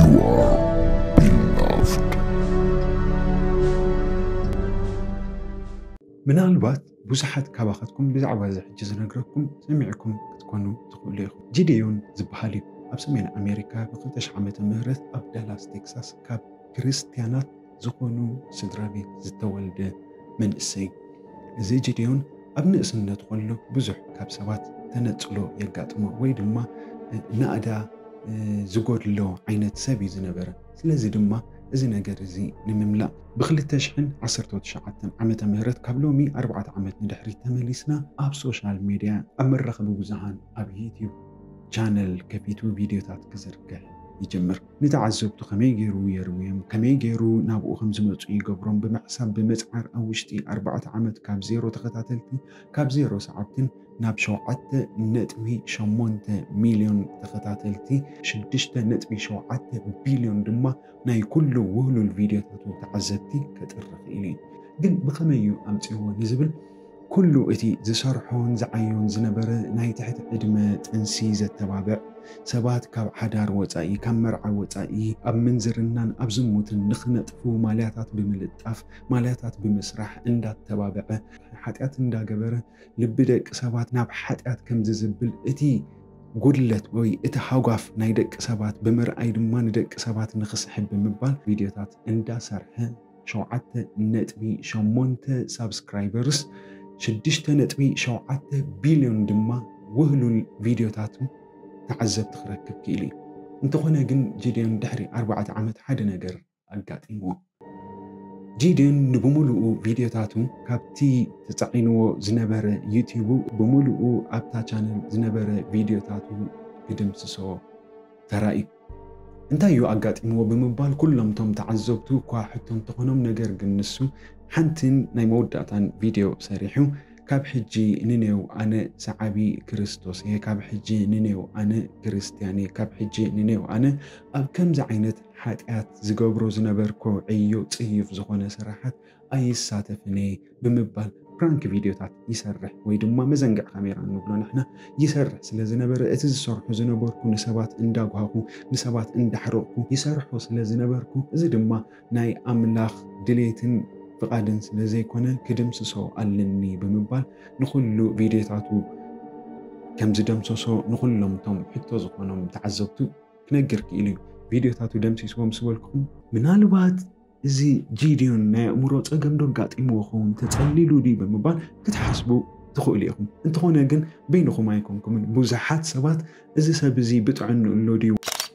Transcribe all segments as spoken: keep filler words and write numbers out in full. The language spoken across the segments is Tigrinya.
are beloved. ምናልባት ብዙሓት ካባኻትኩም ብዛዕባ እዚ ሕጂ ዝነግረኩም ሰሚዕኩም ክትኮኑ ትኽእሉ ኢኹም። ጂዴዮን ዝበሃል እዩ ኣብ ሰሜን ኣሜሪካ ብ2000 ዓመተ ምህረት ኣብ ዳላስ ቴክሳስ ካብ ክርስቲያናት ዝኾኑ ስድራቤት ዝተወልደ መንእሰይ። እዚ ጂዴዮን ኣብ ንእስነቱ ከሎ ብዙሕ ካብ ሰባት ተነፅሎ የጋጥሞ ወይ ድማ ናእዳ ዝጎድሎ ዓይነት ሰብ እዩ ዝነበረ። ስለዚ ድማ እዚ ነገር እዚ ንምምላእ ብ2019 ዓመተ ምህረት ካብ ሎሚ ኣርባዕተ ዓመት ንድሕሪት ተመሊስና ኣብ ሶሻል ሚድያ ኣብ መራኸቢ ብዙሃን ኣብ ዩቲዩብ ቻነል ከፊቱ ቪድዮታት ክዝርግሕ ይጀምር። ንተዓዘብቱ ከመይ ገይሩ የርውዮም ከመይ ገይሩ ናብኡ ከም ዝመፁ ይገብሮም ብምሕሳብ ብምፅዓር ኣብ ውሽጢ ኣርባዕተ ዓመት ካብ ዜሮ ተኸታተልቲ ካብ ዜሮ ሰዓብትን ናብ ሸውዓተ ነጥቢ ሸሞንተ ሚልዮን ተኸታተልቲ ሽዱሽተ ነጥቢ ሸውዓተ ቢልዮን ድማ ናይ ኩሉ ውህሉል ቪድዮታቱ ተዓዘብቲ ከጥርኽ ኢሉ ግን ብኸመይ እዩ ኣምፂዎ ንዝብል ኩሉ እቲ ዝሰርሖን ዝዓዮን ዝነበረ ናይ ትሕቲ ዕድመ ጥንሲ ዘተባብዕ ሰባት ካብ ሓዳር ወፃኢ ካብ መርዓ ወፃኢ ኣብ ምንዝርናን ኣብ ዝሙትን ንኽነጥፉ ማልያታት ብምልጣፍ ማልያታት ብምስራሕ እንዳተባብዐ ሓጢኣት እንዳገበረ ልቢ ደቂ ሰባት ናብ ሓጢኣት ከም ዝዝብል እቲ ጉድለት ወይ እቲ ሃጓፍ ናይ ደቂ ሰባት ብምርኣይ ድማ ንደቂ ሰባት ንኽስሕብ ብምባል ቪድዮታት እንዳሰርሐ ሸውዓተ ነጥቢ ሸሞንተ ሳብስክራይበርስ ሽዱሽተ ነጥቢ ሸውዓተ ቢልዮን ድማ ውህሉል ቪድዮታቱ ተዓዘብቲ ክረክብ ክኢሉ እዩ። እንተኾነ ግን ጂዴዮን ድሕሪ ኣርባዕተ ዓመት ሓደ ነገር ኣጋጢምዎ። ጂዴዮን ንብሙሉኡ ቪድዮታቱ ካብቲ ተፃዒንዎ ዝነበረ ዩቲዩብ ብምሉኡ ኣብታ ቻነል ዝነበረ ቪድዮታቱ ክድምስሶ ተራእዩ። እንታይ እዩ ኣጋጢምዎ ብምባል ኩሎም ቶም ተዓዘብቱ እኳ ሕቶም ተኾኖም ነገር ግን ንሱ ሓንቲን ናይ መወዳእታን ቪድዮ ሰሪሑ ካብ ሕጂ ንኔው ኣነ ሰዓቢ ክርስቶስ እየ ካብ ሕጂ ንኔው ኣነ ክርስቲያን እየ ካብ ሕጂ ንኔው ኣነ ኣብ ከምዚ ዓይነት ሓጢኣት ዝገብሮ ዝነበርኮ ዕዮ ፅዩፍ ዝኾነ ስራሓት ኣይሳተፍን እየ ብምባል ፕራንክ ቪድዮታት ይሰርሕ ወይ ድማ መዘንግዕ ካሜራ ንብሎ ንሕና ይሰርሕ ስለ ዝነበረ እቲ ዝሰርሑ ዝነበርኩ ንሰባት እንዳጓሃኹ ንሰባት እንዳሕረቕኩ ይሰርሖ ስለ ዝነበርኩ እዚ ድማ ናይ ኣምላኽ ድሌትን ፍቃድን ስለ ዘይኮነ ክድምስሶ ኣለኒ ብምባል ንኩሉ ቪድዮታቱ ከም ዝደምሰሶ ንኩሎም ቶም ሕቶ ዝኾኖም ተዓዘብቱ ክነግር ክኢሉ እዩ። ቪድዮታቱ ደምሲስዎም ስበልኩኹም ምናልባት እዚ ጂዴዮን ናይ ኣእምሮ ፀገም ዶ ኣጋጢምዎ ኸውን ተፀሊሉ ዲ ብምባል ክትሓስቡ ትኽእሉ ኢኹም። እንተኾነ ግን በይንኹም ኣይኮንኩምን ብዙሓት ሰባት እዚ ሰብ እዚ ብጥዕኑ ኣሎ ድዩ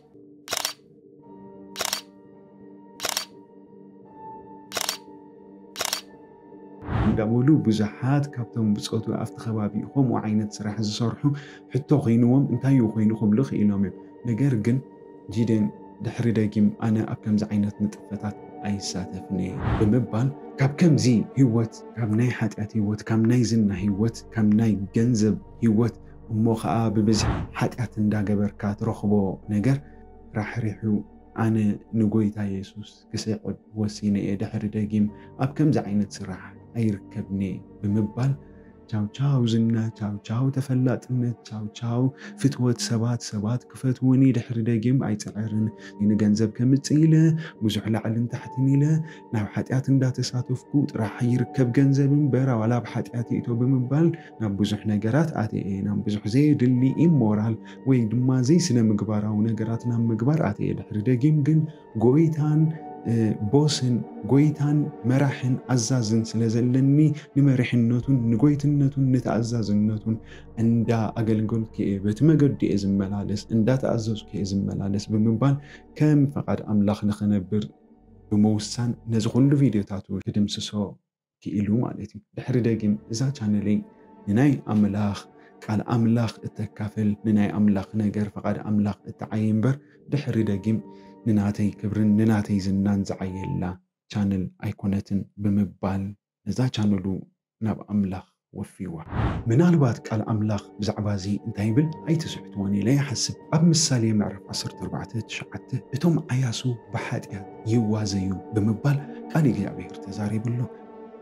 እንዳበሉ ብዙሓት ካብቶም ብፆቱ ኣብቲ ከባቢ ከምኡ ዓይነት ስራሕ ዝሰርሑ ሕቶ ኮይንዎም እንታይ እዩ ኮይኑኹም ኢሎም እዮም። ነገር ግን ጂዴዮን ድሕሪ ደጊም ኣነ ኣብ ከምዚ ዓይነት ንጥፈታት ኣይሳተፍን እየ ብምባል ካብ ከምዚ ህይወት ካብ ናይ ሓጢኣት ህይወት ካብ ናይ ዝና ህይወት ካብ ናይ ገንዘብ ህይወት እሞ ከዓ ብብዝሒ ሓጢኣት እንዳገበርካ ትረኽቦ ነገር ራሕሪሑ ኣነ ንጎይታ ኢየሱስ ክስዕድ ወሲነ እየ ድሕሪ ደጊም ኣብ ከምዚ ዓይነት ስራሕ ኣይርከብኒ ብምባል ቻው ቻው ዝና ቻው ቻው ተፈላጥነት ቻው ቻው ፍትወት ሰባት ሰባት ክፈትውኒ ድሕሪ ደጊም ኣይፅዕርን ንገንዘብ ከምፅእ ኢለ ብዙሕ ላዕልን ታሕትን ኢለ ናብ ሓጢኣት እንዳተሳተፍኩ ጥራሕ ይርከብ ገንዘብ እምበር ዋላ ኣብ ሓጢኣት እቶ ብምባል ናብ ብዙሕ ነገራት ኣትየ ናብ ብዙሕ ዘይድሊ ኢሞራል ወይ ድማ ዘይስነ ምግባራዊ ነገራት ናብ ምግባር ኣትየ ድሕሪ ደጊም ግን ጎይታን ቦስን ጎይታን መራሕን ኣዛዝን ስለ ዘለኒ ንመሪሕነቱን ንጎይትነቱን ንተኣዛዝነቱን እንዳ ኣገልገልኩ እየ በቲ መገዲ እየ ዝመላለስ እንዳተኣዘዝኩ እየ ዝመላለስ ብምባል ከም ፈቃድ ኣምላኽ ንኽነብር ብምውሳን ነዚ ኩሉ ቪድዮታቱ ክድምስሶ ክኢሉ ማለት እዩ። ድሕሪ ደጊም እዛ ቻነለይ ንናይ ኣምላኽ ቃል ኣምላኽ እተካፍል ንናይ ኣምላኽ ነገር ፈቃድ ኣምላኽ እተዓይ እምበር ድሕሪ ደጊም ንናተይ ክብርን ንናተይ ዝናን ዝዓየላ ቻነል ኣይኮነትን ብምባል ነዛ ቻነሉ ናብ ኣምላኽ ወፊዋ። ምናልባት ቃል ኣምላኽ ብዛዕባ እዚ እንታይ ይብል ኣይትስሕትዎን ኢለ ይሓስብ። ኣብ ምሳሌ ምዕራፍ ዓሰርተ ኣርባዕተ ትሽዓተ እቶም ዓያሱ ብሓጢኣት ይዋዘዩ ብምባል ቃል እግዚኣብሔር ተዛሪብሎ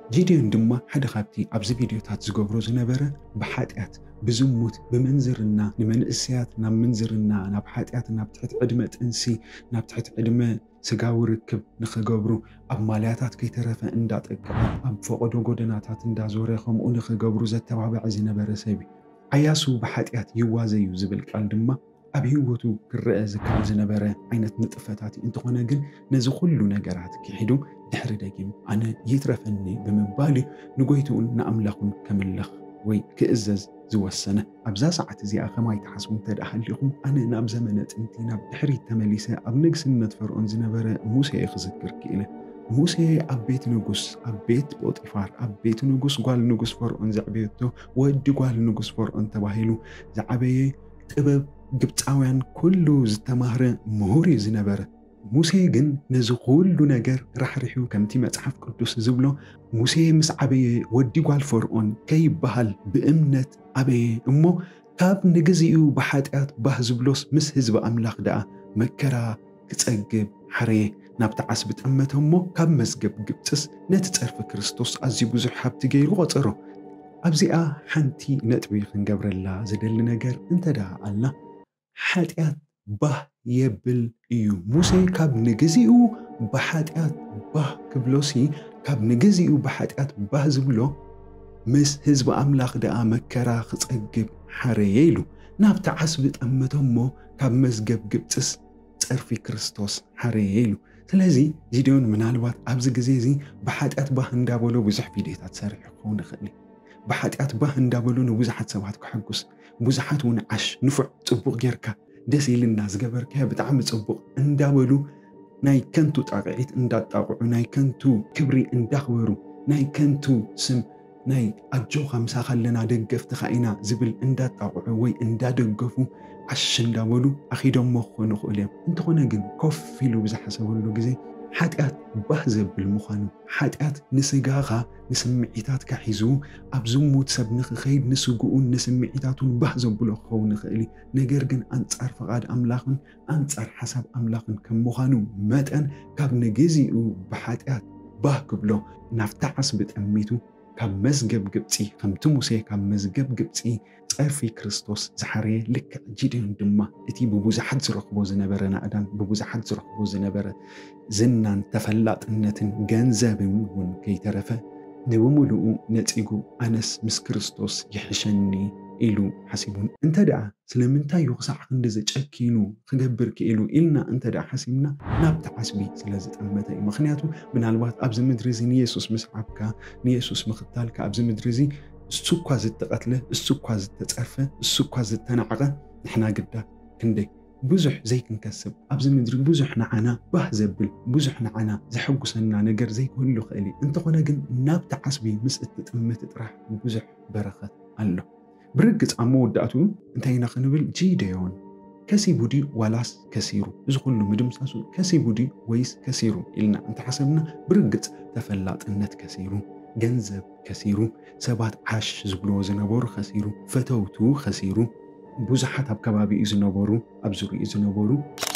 جيديون دما حدا خابتي أبز فيديوهات زقبرو زنبرة بحاتيات بزموت بمنزرنا نمنئسيات ناب منزرنا ناب حاتيات ناب تحت عدمة انسي ناب تحت عدمة سقاو ركب نخقبرو أب مالياتات كي ترفا اندات أب فقدو قدناتات اندا زوريخم ونخقبرو زتوابع زنبرة سيبي عياسو بحاتيات يوازي يوزبل قال دما أب هيوتو كرئ زكال زنبرة عينت نطفتاتي انتو خناقن نزو كلو نقرات كي حدو دحر داقيم أنا يترفني بمبالي نقويتو نأملخن كملخ وي كإزز زوسنة أبزا ساعة زي أخما يتحسبون تدأحل لكم أنا ناب زمنت انتي ناب دحري التماليسة أب نقس النتفرقون زنبرة موسى يخزكر كيلة موسى أب بيت نقص أب بيت بوطيفار أب بيت نقص قال نقص فرقون زعبيتو ودي قال نقص فرقون تباهيلو زعبيه تبب قبطاوያን كله ዝተማህረ ምሁር ዝነበረ ሙሴ ግን ነዚ ኩሉ ነገር ራሕሪሑ ከምቲ መጽሓፍ ቅዱስ ዝብሎ ሙሴ ምስ ዓበየ ወዲ ጓል ፈርዖን ከይበሃል ብእምነት ዓበየ እሞ ካብ ንግዚኡ ብሓጢኣት ባህ ዝብሎስ ምስ ህዝቢ ኣምላኽ ደኣ መከራ ክጸግብ ሓረየ ናብቲ ዓስቢ ጠመተ እሞ ካብ መዝገብ ግብፅስ ነቲ ፀርፊ ክርስቶስ ኣዝዩ ብዙሕ ሃብቲ ገይሩ ቆፀሮ ኣብዚኣ ሓንቲ ነጥቢ ክንገብረላ ዝደሊ ነገር እንተዳ ኣላ ሓጢኣት ባህ የብል እዩ ሙሴ ካብ ንግዚኡ ብሓጢኣት ባህ ክብሎሲ ካብ ንግዚኡ ብሓጢኣት ባህ ዝብሎ ምስ ህዝቢ ኣምላኽ ደኣ መከራ ክጸግብ ሓረየ ኢሉ ናብቲ ዓስቢ ጠመተ እሞ ካብ መዝገብ ግብፅስ ፀርፊ ክርስቶስ ሓረየ ኢሉ ስለዚ ጂድዮን ምናልባት ኣብዚ ግዜ እዚ ብሓጢኣት ባህ እንዳበሎ ብዙሕ ቪድዮታት ሰሪሑ ክኸውን ይኽእል بحاتيات باه اندابلون وبزحات سوات كحقوس بزحات ونعش نفع صبوق جيركا دسيل الناس جبركها بتعمل صبوق اندابلو ناي كنتو تاقعيت اندات تاقعو ناي كنتو كبري انداخورو ناي كنتو سم ناي أجو خمسة خلنا دقف تخاينا زبل اندات تاقعو وي اندات دقفو عش اندابلو أخيدهم مخو نخو اليوم انتو خناقن كوفيلو بزحة سوالو جزي حاتيات بهزب بالمخانو حاتيات نسيقاغا نسمعيتات كحيزو أبزموت سب نخخيد نسوقون نسمعيتاتون بهزب بلوخو نخيلي نقرقن أنصار فقاد أملاخن أنصار حسب أملاخن كم مخانو ماتن كاب نجزيو بحاتيات باه قبلو نفتعس بتأميتو كاب مزقب قبتي كم تموسي كاب مزقب قبتي صرفي كريستوس زحري لك جيديون دما اتي ببوزحات زرخبو زنبره نادان ببوزحات زرخبو زنبره زنان تفلاطنتن ገንዘብን ከይተረፈ ንብሙሉኡ ነፂጉ ኣነስ ምስ ክርስቶስ ይሕሸኒ ኢሉ ሓሲቡን እንተ ደኣ ስለምንታይ ይኽሳዕ ክንዲ ዘጨኪኑ ክገብር ክኢሉ ኢልና እንተ ደኣ ሓሲብና ናብቲ ዓስቢ ስለዝጠመተ እዩ ምክንያቱ ምናልባት ኣብዚ ምድሪ እዚ ንየሱስ ምስ ዓብካ ንየሱስ ምኽታልካ ኣብዚ ምድሪ እዚ እሱ እኳ ዝተቐትለ እሱ እኳ ዝተፀርፈ እሱ እኳ ዝተናዕቐ ንሕና ግዳ ክንደይ ብዙሕ ዘይክንከስብ ኣብዚ ምድሪ ብዙሕ ንዓና ባህ ዘብል ብዙሕ ንዓና ዘሐጉሰና ነገር ዘይክህሉ ኽእሊ እንተኾነ ግን ናብቲ ዓስቢ ምስ እትጥምት ጥራሕ ብዙሕ በረኸት ኣሎ ብርግፅ ኣብ መወዳእቱ እንታይ ኢና ክንብል ጂድዮን ከሲቡ ዲ ዋላስ ከሲሩ እዚ ኩሉ ምድምሳሱ ከሲቡ ዲ ወይስ ከሲሩ ኢልና እንተሓሰብና ብርግፅ ተፈላጥነት ከሲሩ ገንዘብ ከሲሩ ሰባት ዓሽ ዝብልዎ ዝነበሩ ከሲሩ ፈተውቱ ከሲሩ ብዙሓት ኣብ ከባቢ እዩ ዝነበሩ ኣብ ዙርኡ ዝነበሩ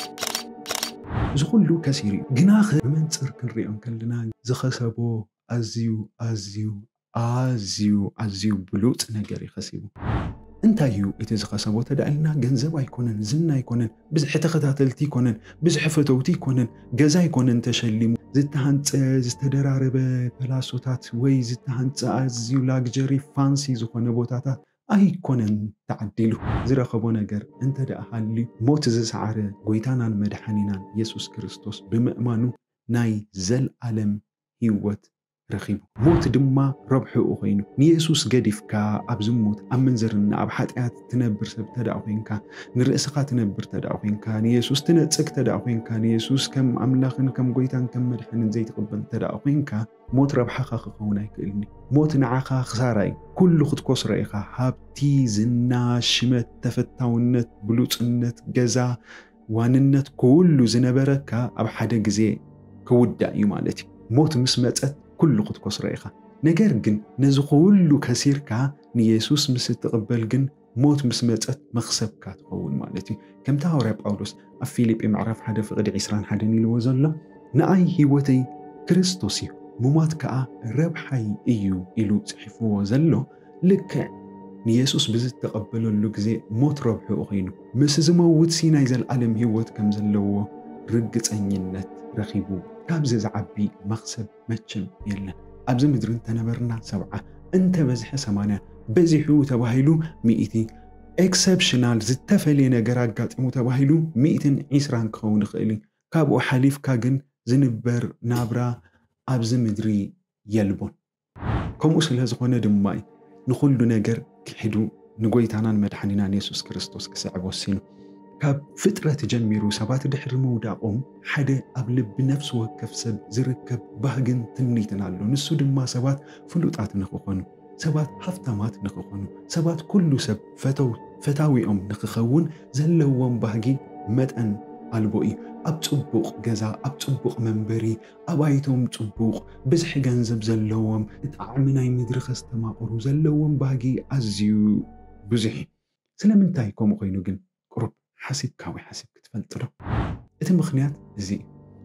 እዚ ኩሉ ከሲሩ ግናኸ ብመንፅር ክንሪኦም ከለና ዝኸሰቦ ኣዝዩ ኣዝዩ ኣዝዩ ኣዝዩ ብሉፅ ነገር ይኸሲቡ እንታይ እዩ እቲ ዝኸሰቦ ተዳእልና ገንዘብ ኣይኮነን ዝና ኣይኮነን ብዙሕ ተኸታተልቲ ኣይኮነን ብዙሕ ፈተውቲ ኣይኮነን ገዛ ኣይኮነን ተሸሊሙ ዝተሃንፀ ዝተደራረበ ፕላሶታት ወይ ዝተሃንፀ ኣዝዩ ላግጀሪ ፋንሲ ዝኾነ ቦታታት ኣይኮነን ተዓዲሉ ዝረኸቦ ነገር እንተ ደኣ ሃልዩ ሞት ዝሰዓረ ጎይታናን መድሓኒናን ኢየሱስ ክርስቶስ ብምእማኑ ናይ ዘለኣለም ህይወት ረኺቡ ሞት ድማ ረብሕኡ ኮይኑ ንኢየሱስ ገዲፍካ ኣብ ዝሞት ኣብ መንዘርና ኣብ ሓጢኣት ትነብር ሰብ ተዳኣ ኮይንካ ንርእስኻ ትነብር ተዳኣ ኮይንካ ንኢየሱስ ትነፅግ ተዳኣ ኮይንካ ንኢየሱስ ከም ኣምላኽን ከም ጎይታን ከም መድሓኒን ዘይትቕበል ተዳኣ ኮይንካ ሞት ረብሓኻ ክኸውን ኣይክእልኒ ሞት ንዓኻ ክሳራ እዩ ኩሉ ክትኮስሮ ኢኻ ሃብቲ ዝና ሽመት ተፈታውነት ብሉፅነት ገዛ ዋንነት ኩሉ ዝነበረካ ኣብ ሓደ ግዜ ክውዳእ እዩ ማለት እዩ ሞት ምስ መፀት كل قد كسرائخة نجار جن نزخول كثيركا نيسوس مس تقبل جن موت مسمتت مخسب كات قول مالتي كم تهور بأولوس أفيليب معرف حدا في غد عسران حدا نيل وزلا نأي هوتي كريستوسي ممات كأ ربحي إيو إلو صحفوه زلو لك نيسوس بزت تقبلوا اللجزء موت ربحه أخينه مس زموت سينا يزال عالم هيوت كم زلوه رجت أنينت رخيبو كابز زعبي مقصب متشم يلا أبز مدرن تنبرنا سبعة أنت بزح سمانة بزحو تباهيلو مئتي exceptional زتفلي نجارات متباهيلو مئتين عسران كون خيلي كابو حليف كاجن زنبر نابرا أبز مدري يلبون كم أصل هذا دماي نقول نجار كحدو نقول تانا مدحنينا يسوع كريستوس كسعب وسينو كاب فترة تجميرو سبات دحر موداقهم حدا قبل بنفس وكف سب زركب بهجن تمنيتنا له نسو دما سبات فلوطات نخخونو سبات حفتمات نخخونو سبات كل سب فتو فتاوي أم نخخون زلوهم بهجي مدأن البوئي أبتطبق جزا أبتطبق منبري أبايتهم تطبق بزح جنزب زلوهم اتعمنا يمدرخ استماقرو زلوهم بهجي أزيو بزحي سلام انتايكم قينو جن قرب حسب كاوي حسب كتفلت له إذا مخنيات زي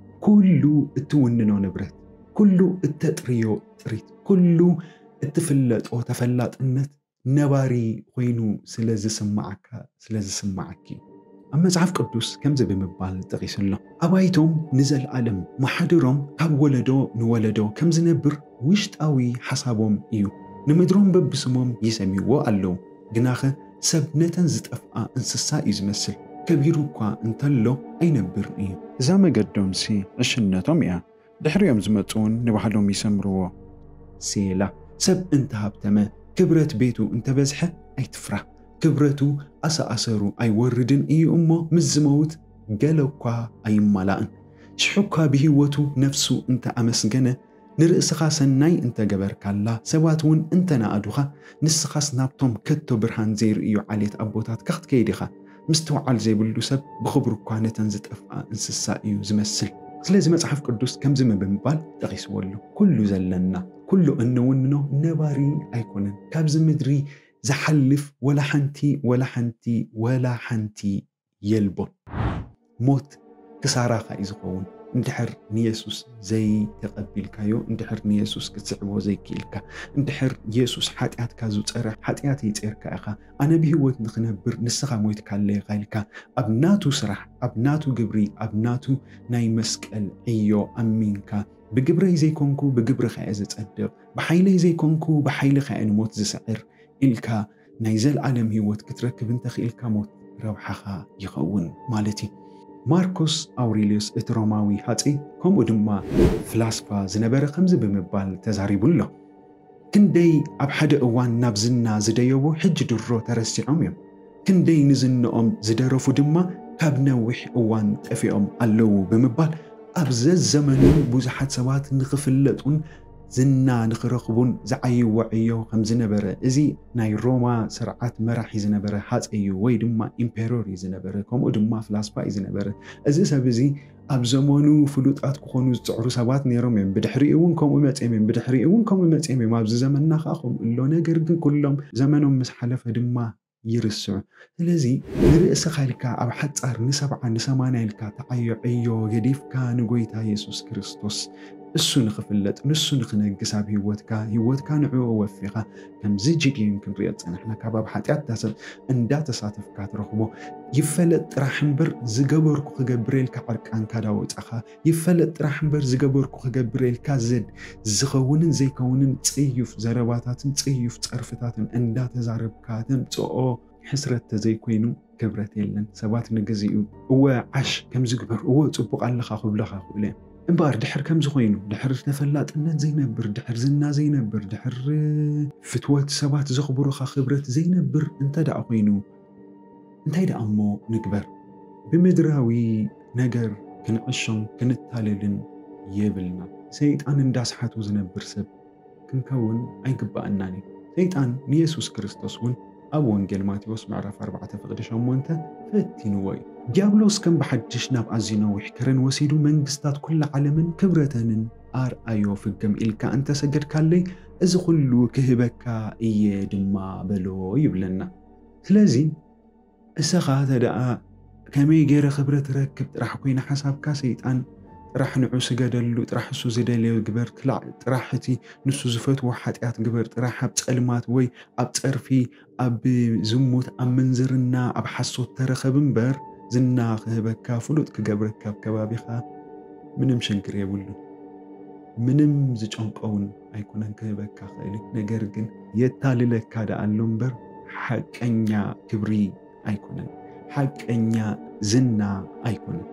كله التوننو نبرت كله التطريو تريت كله التفلت أو تفلت إنت نباري قينو سلازي سمعك سلازي سمعكي أما زعف قدوس كم زي بمبال تغيس الله أبايتهم نزل عالم محضرهم كاب ولدو نولدو كم زنبر ويشت قوي حسابهم إيو نمدرون ببسمهم يسميوه اللو جناخه سبنتن زتأفقا انسسا يزمسل كبيرو كوا انتلو أينبر إيه زامة قدوم سي عشنتهم إياه دحريهم زمتون نبحلهم يسمروه سيلا سب انتهاب تما كبرت بيتو انت بزحة أي تفرح كبرتو أسا أسرو أي وردن إي أمو مزموت قالوا كوا أي ملائن شحوكا بهوتو نفسو انت أمسجنة نرأسخا سناي انت جبرك الله سواتون انت نادوخا نسخا سنابتم كتو برهان زير إيو عليت أبوتات كخت كيديخا مستوعل زي بلو سب بخبرو كوانة تنزت أفقا انسسا إيو زمسل سلازي مصحف قدوس كم زم بمبال تغيس ولو كله زلنا كله انو وننو نباري أيكونن كابز مدري زحلف ولا حنتي ولا حنتي ولا حنتي يلبون موت كساراخا إزقون اندحر نيسوس زي تقبل كايو اندحر نيسوس كتسعبو زي كيلكا اندحر يسوس حاتيات كازو تصرح حاتيات يتصير كاخا انا بهوت نخنبر نسخا مويت كالي غايلكا ابناتو سرح ابناتو قبري ابناتو ناي مسكال ايو امينكا بقبري زي كونكو بقبر خايزة تصدق بحيلي زي كونكو بحيلي خاين موت زسعر إلكا نايزل عالم هيوت كتركب انتخ إلكا موت روحها يخون مالتي ماركوس أوريليوس إتروماوي هاتي كم ودما فلاسفا زنبرا خمز بمبال تزاريبو له كندي أبحد أوان نابزنا زديوبو حج درو ترسي عميم كندي نزنهم زدرفو دما كابنوح أوان تفيهم اللو بمبال أبزز زمنو بوزحات سوات نغفلتون زنا نخرخبون زعي وعيو خم زنبرة إزي ناي روما سرعات مراحي زنبرة حات أيو وي دما إمبيروري زنبرة كم ودما فلاسفا زنبرة إزي سابزي أبزمانو فلوطات كخونو تعرو سبات نيروم من بدحريقون كم ومات من بدحريقون كم ومات من ما بز زمن ناخاهم اللو نجرجن كلهم زمنهم مسحلف دما يرسع لذي نرأس خالك أو حتى نسبع نسمعنا لك تعيو أيو جديف كان قويتا يسوع كريستوس السو نخفلت نسو نخنقس عب هيوتك هيوتك نعو وفقه كم زيجي يمكن رياض نحن كباب حتيات تاسل اندا تساتف كاترخبو يفلت رحمبر زقبركو خجبريل كعرك عن كداوت أخا يفلت رحمبر زقبركو خجبريل كزد زخونن زي كونن تسيف زرباتات تسيف تصرفتات اندا تزارب كاتم تسو حسرت زي كوينو كبرت يلن سبات نجزيو هو عش كم زقبر هو تطبق على خاخب لخا خولين امبار دحر كم زخوينو دحر نفلات ان زينبر دحر زنا زينبر دحر فتوات سبات زخبرو خا خبرت زينبر انت دع خوينو انت يدا امو نكبر بمدراوي نجر كنعشم كنتاللن يبلنا سيطان انداسحاتو زنبر سب كنكون ايقبأناني سيطان نيسوس كريستوس ون أب وانجيل ماتيوس معرف أربعة فقدش أمونتا فتينوي ديابلوس كم بحدش ناب عزينو وحكرن وسيدو منجستات كل عالم كبرتن آر أيو في الجم إلكا أنت سجد كالي إذا خلو كهبكا إيه دما بلو يبلنا سلازي الساقة تدعى كمي غير خبرة ركبت راح كوين حساب كاسيت أن ጥራሕ ንዑ ስገደሉ ጥራሕ እሱ ዝደልዮ ግበር ክላዕ ጥራሕ እቲ ንሱ ዝፈትዎ ሓጢኣት ግበር ጥራሕ ኣብ ጸልማት ወይ ኣብ ፀርፊ ኣብ ዝሙት ኣብ ምንዝርና ኣብ ሓሶት ተረኸብ እምበር ዝና ክህበካ ፍሉጥ ክገብረካ ኣብ ከባቢኻ ምንም ሽግር የብሉን ምንም ዝጨንቀውን ኣይኮነን ክህበካ ክእል ነገር ግን የታልለካ ዳ ኣሎ እምበር ሓቀኛ ክብሪ ኣይኮነን ሓቀኛ ዝና ኣይኮነን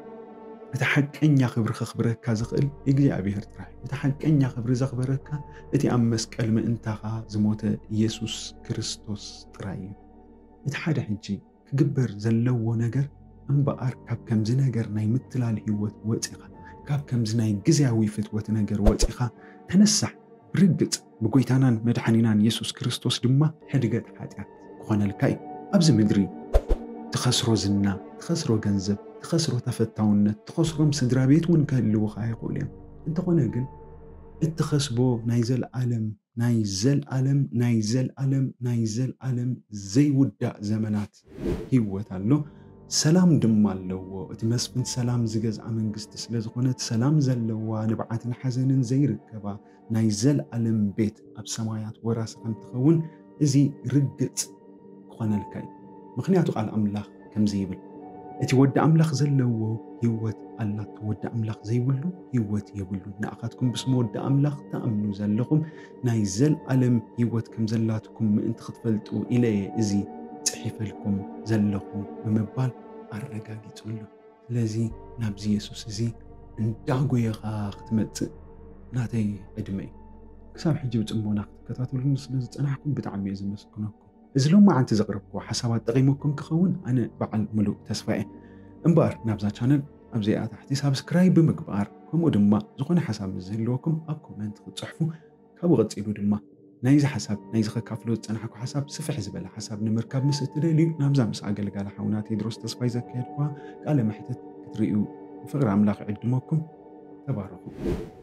እቲ ሓቀኛ ክብሪ ክኽብረካ ዝኽእል እግዚኣብሔር ጥራሕ እቲ ሓቀኛ ክብሪ ዘኽበረካ እቲ ኣብ መስቀል ምእንታኻ ዝሞተ ኢየሱስ ክርስቶስ ጥራይ እዩ እቲ ሓደ ሕጂ ክግበር ዘለዎ ነገር እምበኣር ካብ ከምዚ ነገር ናይ ምትላል ህይወት ወፂኻ ካብ ከምዚ ናይ ግዝያዊ ፍትወት ነገር ወፂኻ ተነሳሕ ብርግጽ ብጎይታናን መድሓኒናን ኢየሱስ ክርስቶስ ድማ ሕድገት ሓጢኣት ክኾነልካ እዩ ኣብዚ ምድሪ ትኸስሮ ዝና ትኸስሮ ገንዘብ ትኸስሮ ተፈታውነት ትኸስሮም ስድራ ቤት እውን ክህልውኻ ይኽእሉ እዮም እንተኾነ ግን እትኸስቦ ናይ ዘለዓለም ናይ ዘለዓለም ናይ ዘለዓለም ናይ ዘለዓለም ዘይውዳእ ዘመናት ህይወት ኣሎ ሰላም ድማ ኣለዎ እቲ መስፍን ሰላም ዝገዝኣ መንግስቲ ስለ ዝኾነት ሰላም ዘለዋ ንብዓትን ሓዘንን ዘይርከባ ናይ ዘለዓለም ቤት ኣብ ሰማያት ወራሲ ከም ትኸውን እዚ ርግጽ ክኾነልካ እዩ ምክንያቱ ቃል ኣምላኽ ከምዚ ይብል እቲ ወዲ ኣምላኽ ዘለዎ ህይወት ኣላቶ ወዲ ኣምላኽ ዘይብሉ ህይወት የብሉ ንኣኻትኩም ብስሙ ወዲ ኣምላኽ ተኣምኑ ዘለኹም ናይ ዘለዓለም ህይወት ከም ዘላትኩም ምእንቲ ክትፈልጡ ኢለየ እዚ ጽሒፈልኩም ዘለኹ ብምባል ኣረጋጊጹሉ ስለዚ ናብዚ ኢየሱስ እዚ እንዳጎየኻ ክትመጽእ ናተይ ዕድመ እዩ ክሳብ ሕጂ ብጽሞና ክትከታተሉን ስለ ዝጸናሕኩም ብጣዕሚ እየ ዝመስግነኩም እዚ ሎማዓንቲ ዘቕረብክዎ ሓሳባት ጠቒሙኩም ክኸውን ኣነ በዓል ሙሉእ ተስፋ እየ እምበር ናብዛ ቻነል ኣብዚኣ ታሕቲ ሳብስክራይብ ብምግባር ከምኡ ድማ ዝኾነ ሓሳብ ዝህልወኩም ኣብ ኮመንት ክትጽሕፉ ካብኡ ቐፂሉ ድማ ናይዚ ሓሳብ ናይዚ ከካፍሎ ዝጸናሕኩ ሓሳብ ስፍሕ ዝበለ ሓሳብ ንምርካብ ምስ እትደልዩ ናብዛ ምስ ኣገልጋሊ ሓውና ቴድሮስ ተስፋይ ዘካየድኳ ቃለ መሕተት ክትርእዩ ፍቕሪ ኣምላኽ ይዕድመኩም ተባረኹ